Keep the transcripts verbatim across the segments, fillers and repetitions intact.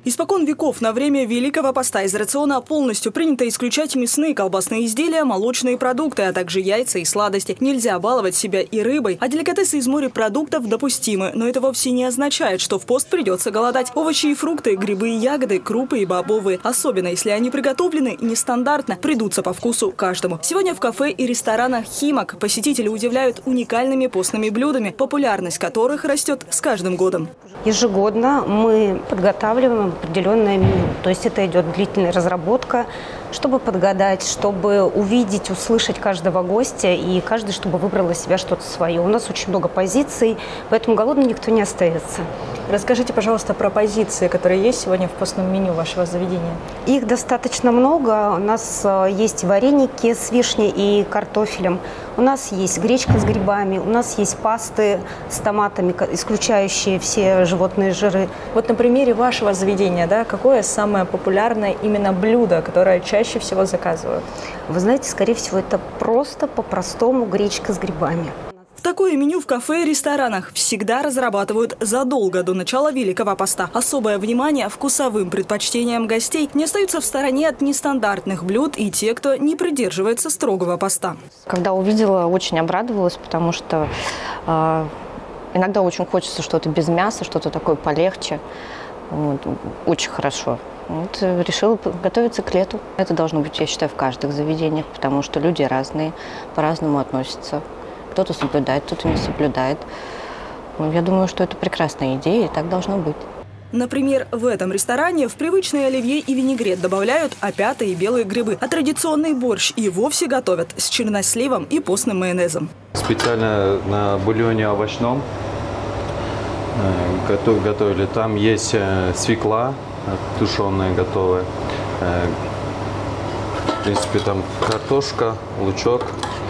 Испокон веков на время Великого Поста из рациона полностью принято исключать мясные, колбасные изделия, молочные продукты, а также яйца и сладости. Нельзя баловать себя и рыбой, а деликатесы из морепродуктов допустимы. Но это вовсе не означает, что в пост придется голодать. Овощи и фрукты, грибы и ягоды, крупы и бобовые, особенно если они приготовлены нестандартно, придутся по вкусу каждому. Сегодня в кафе и ресторанах «Химок» посетители удивляют уникальными постными блюдами, популярность которых растет с каждым годом. Ежегодно мы подготавливаем определенное меню. То есть это идет длительная разработка, чтобы подгадать, чтобы увидеть, услышать каждого гостя, и каждый, чтобы выбрал для себя что-то свое. У нас очень много позиций, поэтому голодным никто не остается. Расскажите, пожалуйста, про позиции, которые есть сегодня в постном меню вашего заведения. Их достаточно много. У нас есть вареники с вишней и картофелем. У нас есть гречка с грибами. У нас есть пасты с томатами, исключающие все животные жиры. Вот на примере вашего заведения, да, какое самое популярное именно блюдо, которое чаще всего заказывают? Вы знаете, скорее всего, это просто по-простому гречка с грибами. Такое меню в кафе и ресторанах всегда разрабатывают задолго до начала Великого Поста. Особое внимание вкусовым предпочтениям гостей. Не остаются в стороне от нестандартных блюд и те, кто не придерживается строгого поста. Когда увидела, очень обрадовалась, потому что э, иногда очень хочется что-то без мяса, что-то такое полегче. Вот, очень хорошо. Вот, решила готовиться к лету. Это должно быть, я считаю, в каждых заведениях, потому что люди разные, по-разному относятся. Кто-то соблюдает, кто-то не соблюдает. Я думаю, что это прекрасная идея, и так должно быть. Например, в этом ресторане в привычные оливье и винегрет добавляют опята и белые грибы, а традиционный борщ и вовсе готовят с черносливом и постным майонезом. Специально на бульоне овощном готовили. Там есть свекла тушеная, готовая. В принципе, там картошка, лучок.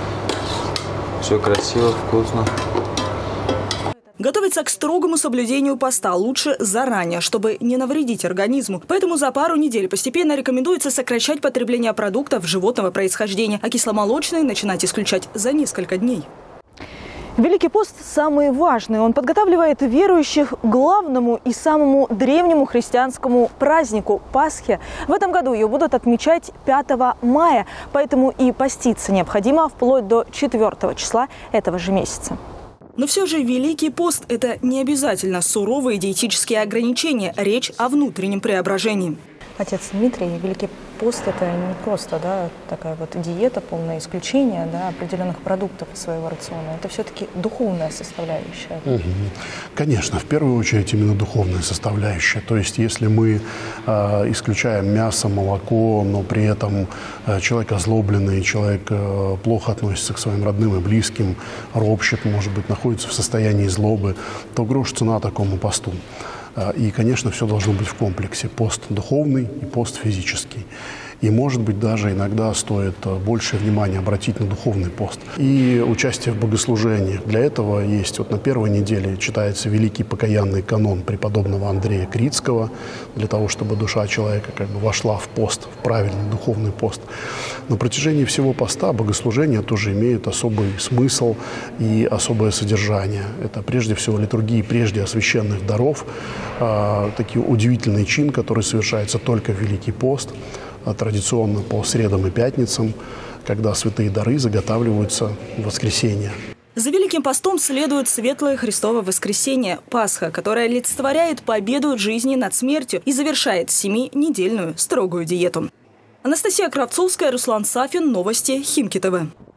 Все красиво, вкусно. Готовиться к строгому соблюдению поста лучше заранее, чтобы не навредить организму. Поэтому за пару недель постепенно рекомендуется сокращать потребление продуктов животного происхождения, а кисломолочные начинать исключать за несколько дней. Великий пост самый важный. Он подготавливает верующих к главному и самому древнему христианскому празднику – Пасхе. В этом году ее будут отмечать пятого мая, поэтому и поститься необходимо вплоть до четвёртого числа этого же месяца. Но все же Великий пост – это не обязательно суровые диетические ограничения. Речь о внутреннем преображении. Отец Дмитрий, Великий пост – это не просто, да, такая вот диета, полное исключение, да, определенных продуктов из своего рациона. Это все-таки духовная составляющая. Угу. Конечно, в первую очередь именно духовная составляющая. То есть если мы э, исключаем мясо, молоко, но при этом э, человек озлобленный, человек э, плохо относится к своим родным и близким, ропщет, может быть, находится в состоянии злобы, то грош цена такому посту. И, конечно, все должно быть в комплексе. Пост духовный и пост физический. И, может быть, даже иногда стоит больше внимания обратить на духовный пост. И участие в богослужениях. Для этого есть, вот на первой неделе читается великий покаянный канон преподобного Андрея Критского, для того, чтобы душа человека как бы вошла в пост, в правильный духовный пост. На протяжении всего поста богослужения тоже имеют особый смысл и особое содержание. Это прежде всего литургии прежде освященных даров, э, такой удивительный чин, который совершается только в Великий пост, традиционно по средам и пятницам, когда святые дары заготавливаются в воскресенье. За Великим постом следует светлое Христово воскресенье – Пасха, которая олицетворяет победу жизни над смертью и завершает семинедельную строгую диету. Анастасия Кравцовская, Руслан Сафин. Новости Химки ТВ.